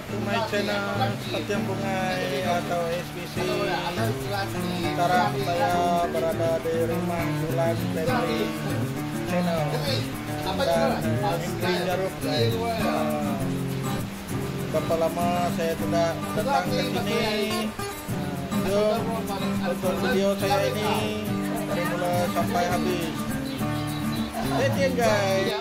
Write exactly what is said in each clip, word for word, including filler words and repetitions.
back to my channel Seperti Bungai atau S P C. Sekarang saya berada di rumah Julan Family Channel dan Indri Jaruk. Uh, berapa lama saya tidak datang ke sini. Jom tonton video saya ini dari mulai sampai habis. Stay tune guys.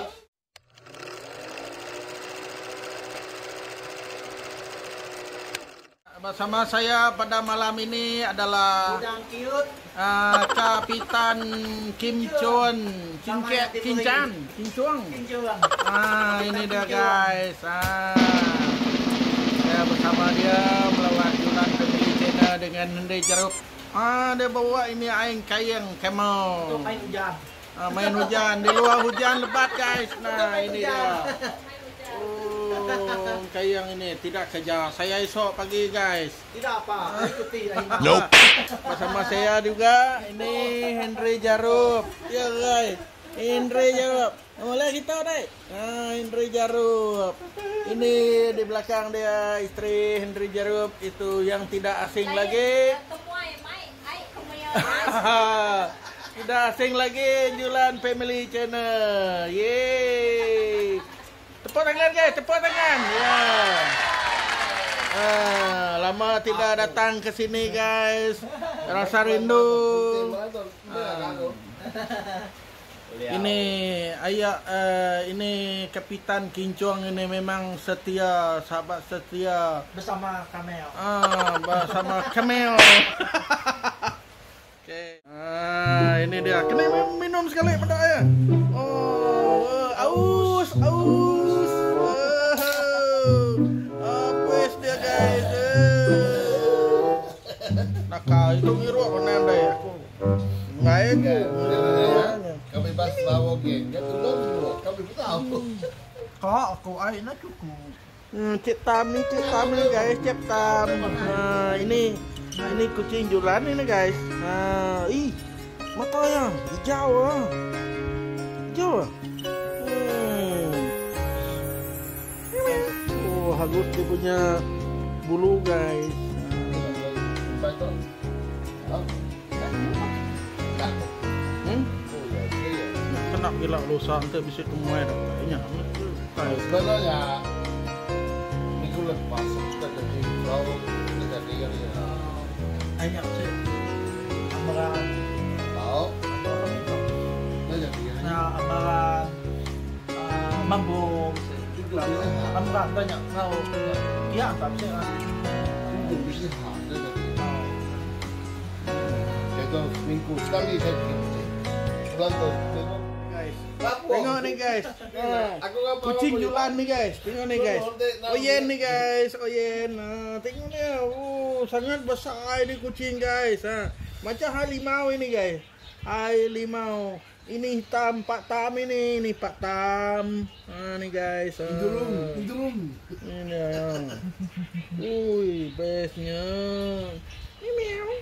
Bersama saya pada malam ini adalah uh, Kapitan Kim Chun, Cincet, Cincan, Cincuang. Ah, ini dia guys. Ah, saya bersama dia melawan Julan Family Channel dengan Indri Jaruk. Ah, dia bawa ini aing kayang camel. Main hujan. Ah, main hujan di luar hujan lebat guys. Nah, ini dia. Oh, kayang ini tidak kerja. Saya esok pagi guys. Tidak apa, ikuti. Nope. Bersama saya juga ini Indri Jaruk. Ya guys, Indri Jaruk. Mulai kita deh. Nah, Indri Jaruk. Ini di belakang dia istri Indri Jaruk itu yang tidak asing lagi. Tidak asing lagi Julan Family Channel. Yeay. Tepuk tangan guys, tepuk tangan. Ya. Ah, lama tidak datang ke sini guys. Rasa rindu. Ah. Ini ayah uh, ini Kapitan Kincuang ini memang setia, sahabat setia bersama Kamel. Ah, bersama Kamel. Oke. Okay. Ah, ini dia. Kena minum sekali pada ayah. Oh, uh, aus, aus. Nakal itu ngiru apa nanda ya? Nggak ya? Kami bahas bawa geng, ya turun dulu. Kami tahu. Kok aku ay na cukup. Hmm, cik tam nih, cik tam nih guys, cik tam. Nah, ini, ini kucing Julan ini guys. Nah, ih, matanya hijau ah, hijau ah. Hmm. Oh, halus dia punya bulu guys. Hmm? Kena gila lusa nanti bisa kemuai dah kayaknya. Sebenarnya minggu lepas kita jadi tahu kita dia ya. Banyak sih. Amaran Tahu? Banyak dia. Nah, amaran mambo. Amaran banyak tahu. Ya, tapi saya Mungkin bisa ada tadi. Itu minggu sekali saya bikin. Bulan tuh. Guys, tengok nih guys. Nah, kucing Julan nih guys. Tengok nih guys. Oyen nih guys, Oyen. Nah, tengok dia. Oh, sangat besar ini kucing guys. Ha. Macam harimau ini guys. Harimau. Ini hitam Pak Tam ini, ini Pak Tam. Ah, nih guys. Hidung, hidung. Ini ya. Ui, bestnya. Meow.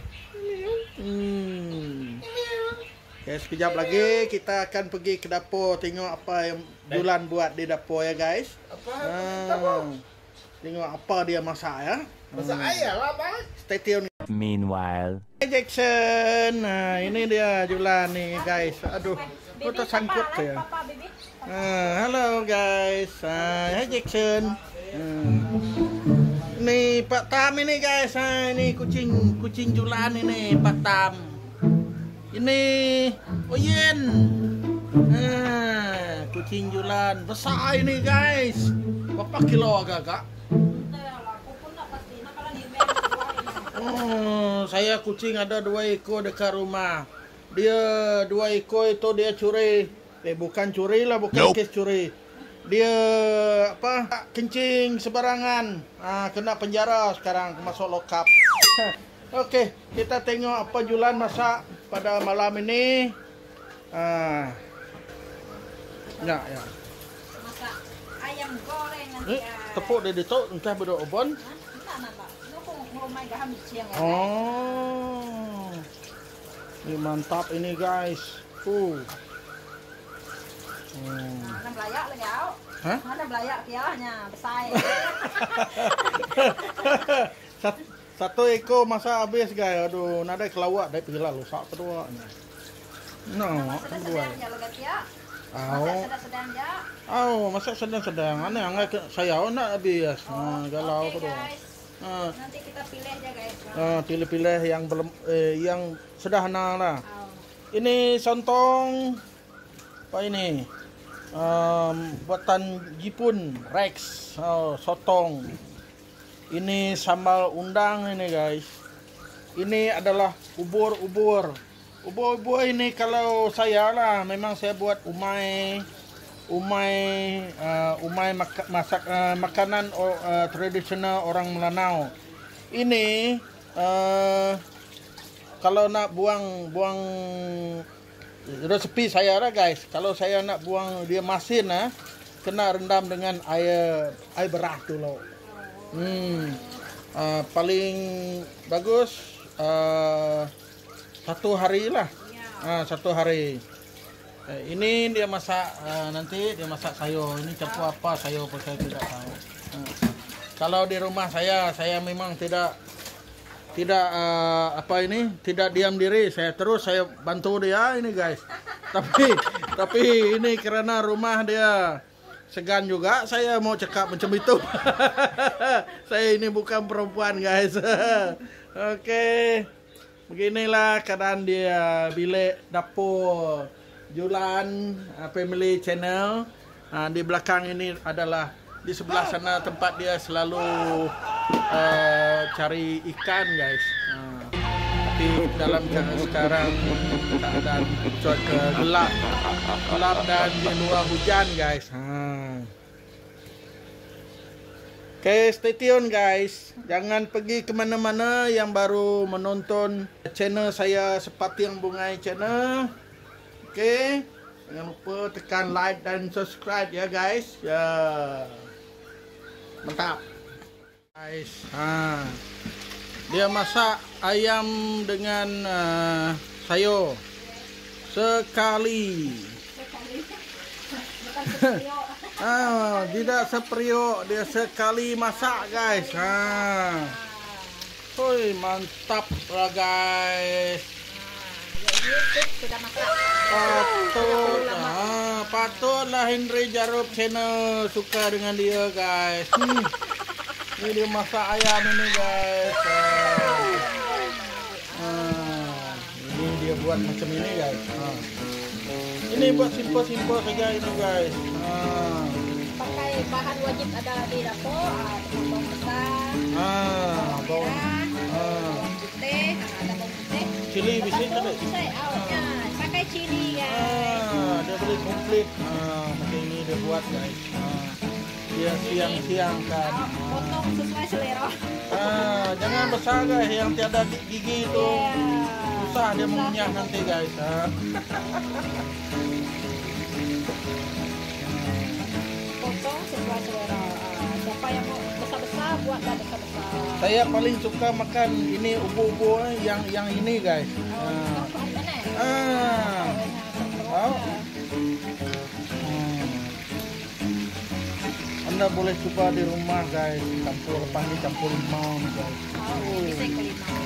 Hmm. Oke, sekejap lagi kita akan pergi ke dapur tengok apa yang Julan buat di dapur ya guys. Apa? Ah, tengok apa dia masak ya. Masak ayam lah, Pak. Stay tune. Meanwhile, Hey Jackson, nah ini dia Julan nih guys. Aduh, kok tersangkut ya. Ah, halo guys. Ah, hey Jackson. Hmm. Nih Pak Tam ini guys. Ah, ini kucing kucing Julan ini Pak Tam. Ini Oyen. Ah, kucing Julan besar ini guys. Berapa kilo agak-agak? Oh, saya kucing ada dua ekor dekat rumah. Dia dua ekor itu dia curi. Eh bukan curi lah, bukan nope. Kes curi. Dia apa? Kencing sembarangan. Ah, kena penjara sekarang, masuk lokap. Oke, kita tengok apa Julan masak pada malam ini. Ah. Ya, ya. Masak ayam goreng nanti. Eh, tepuk dia ditok entah berdoa obon. Oh, ini mantap ini guys. Uh. Hmm. Hah? Mana belayak piahnya besar. Sat- Satu ekor masa habis guys. Aduh, nada kelawak dari pila lusak kedua. No, Sedang dua. sedang jalan ya. Aw. Sedang sedang ya. Aw, masak sedang-sedang. Aneh aneh saya nak habis. Nah, galau Oke kedua. guys. Ah, Nanti kita pilih aja guys. ah, pilih-pilih yang belum eh, yang sederhana lah. Oh. Ini sontong apa ini? Um, buatan Jepun Rex. Oh, sotong. Ini sambal undang ini guys. Ini adalah ubur-ubur. Ubur-ubur ini kalau saya lah memang saya buat umai umai uh, umai mak masak uh, makanan uh, tradisional orang Melanau. Ini uh, kalau nak buang buang resepi saya lah guys. Kalau saya nak buang dia masin lah, kena rendam dengan air air beras dulu. Hmm, uh, paling bagus uh, satu hari lah. Uh, satu hari. Uh, ini dia masak uh, nanti dia masak sayur. Ini campur apa sayur pun saya tidak tahu. Uh, kalau di rumah saya saya memang tidak tidak uh, apa ini tidak diam diri, saya terus saya bantu dia ini guys. Tapi tapi ini karena rumah dia segan juga, saya mau cakap macam itu. Saya ini bukan perempuan guys. Oke, beginilah keadaan dia bilik dapur Julan uh, Family Channel. Uh, di belakang ini adalah di sebelah sana tempat dia selalu uh, cari ikan guys. Uh, tapi dalam keadaan sekarang keadaan cuaca gelap, gelap dan di luar hujan guys. Uh. Oke, okay, stay tune guys. Jangan pergi kemana-mana yang baru menonton channel saya Sepatiang Bungai Channel. Oke, okay. Jangan lupa tekan like dan subscribe ya guys. Ya. Mantap. Guys, ha. Dia masak ayam dengan uh, sayur sekali. Ah, tidak seperiuk, dia sekali masak guys. Ha. Hoi, mantap lah guys. Sudah masak. Patut, ah, patutlah Henry Jarub Channel suka dengan dia guys. Hmm. Ini dia masak ayam ini guys. Ah. Ah. Ini dia buat macam ini guys. Ah. Ini buat simpel-simpel saja ini guys. Ah. Pakai bahan wajib ada di dapur, bawang besar, Ah, bawang, merah, ah, bawang putih, ada bawang putih. cili bisa tak? Bisa, awalnya pakai cili guys. Ah, dia beli komplit. Ah, macam ini dia buat guys. Ah. Dia siang-siang kan. Potong sesuai selera. Ah, jangan besar guys, yang tiada gigi itu Yeah. susah dia mengunyah nanti guys. Ah. Potong sesuai selera. Ah, siapa yang mau besar-besar buatlah besar-besar. Saya paling suka makan ini ubu-ubu yang yang ini guys. Ah. Ah. Oh. Hmm. Anda boleh coba di rumah guys, campur panggil campur limau guys. Oh, bisa ke limau.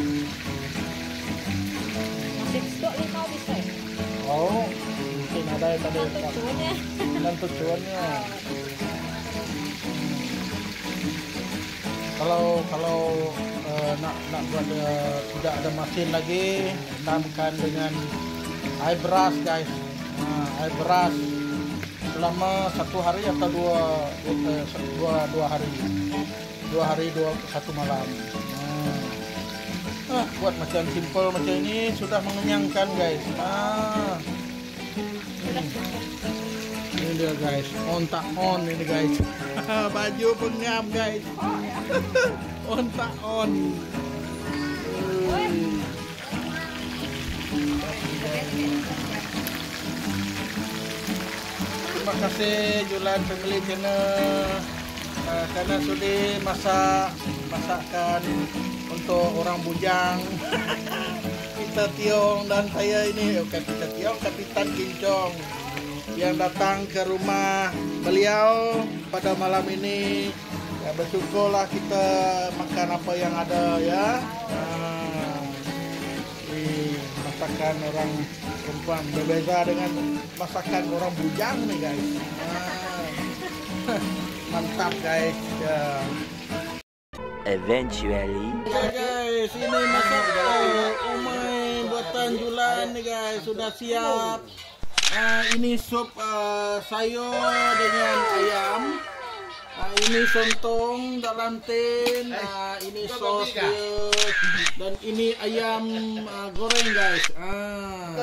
Masih stok limau bisa. Oh, mungkin ada yang tadi Tujuannya. dan tujuannya. Kalau kalau uh, nak nak buat uh, tidak ada mesin lagi, rendamkan dengan air beras guys. Nah, air beras selama satu hari atau dua dua dua, dua hari, dua hari dua satu malam. Nah, ah, buat macam simple macam ini sudah mengenyangkan guys. Ah, ini dia guys, on tak on ini guys. Baju pengam guys. On tak on. Ui. Terima kasih Julan Family Channel uh, karena sudi masak masakan untuk orang bujang. Kita Tiong dan saya ini, oh, kita Tiong Kapitan Kincong. yang datang ke rumah beliau pada malam ini. Ya, bersyukurlah kita makan apa yang ada ya. Nah, ini masakan orang perempuan berbeda dengan masakan orang bujang nih guys. Nah, mantap guys ya. Eventually. Ya guys, ini masak uh, umai buatan Julan nih guys, sudah siap. Uh, ini sup uh, sayur dengan ayam. Uh, ini sontong dalam tin. Uh, ini sos dia. Dan ini ayam uh, goreng guys. Ah.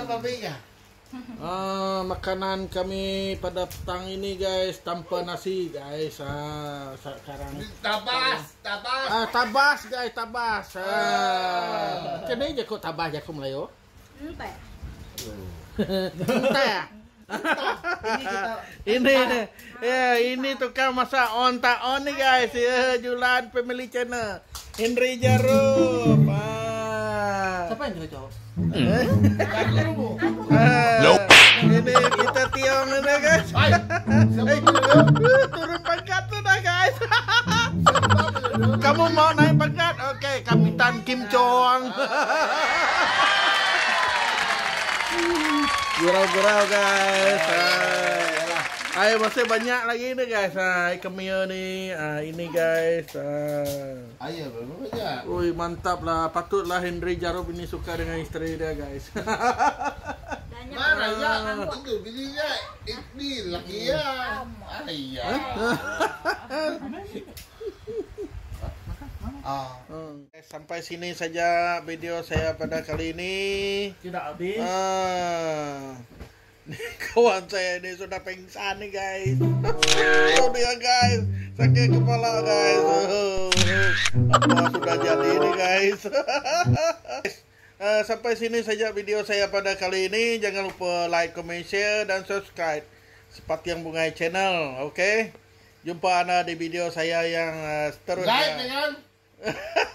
Ah, makanan kami pada petang ini guys tanpa nasi guys. Ah, sekarang Tabas, tabas. ah, tabas guys, tabas. Ah, kena je kau tabas je aku Melayu. Entah. Entah. ini ini ya ini tukang masak on tak on nih guys ya, Julan Family Channel Henry Jarum. Ah. Siapa yang cocok? Eh? Ah, ini kita tiong ini guys. Eh, turun pangkat tuh dah guys. Kamu mau naik pangkat? Oke, Kapitan Kim Chong. Gurau-gurau guys. Ah, ayo masih banyak lagi nih guys. Ah, kemia nih. Ah, ini guys. Ah. Ayo, berapa banyak? Wih, mantap lah. Patutlah Henry Jarum ini suka dengan istri dia guys. Mana ya? Itu bininya ini laki ya. Ayah. Ah. Hmm. Sampai sini saja video saya pada kali ini. Tidak habis. Ah. Kawan saya ini sudah pingsan nih guys. Oh dia guys, sakit kepala guys. Apa sudah jadi ini guys. Uh, sampai sini saja video saya pada kali ini. Jangan lupa like, comment, share, dan subscribe Sepatiang Bungai Channel. Oke, okay? Jumpa anda di video saya yang uh, seterusnya. Like dengan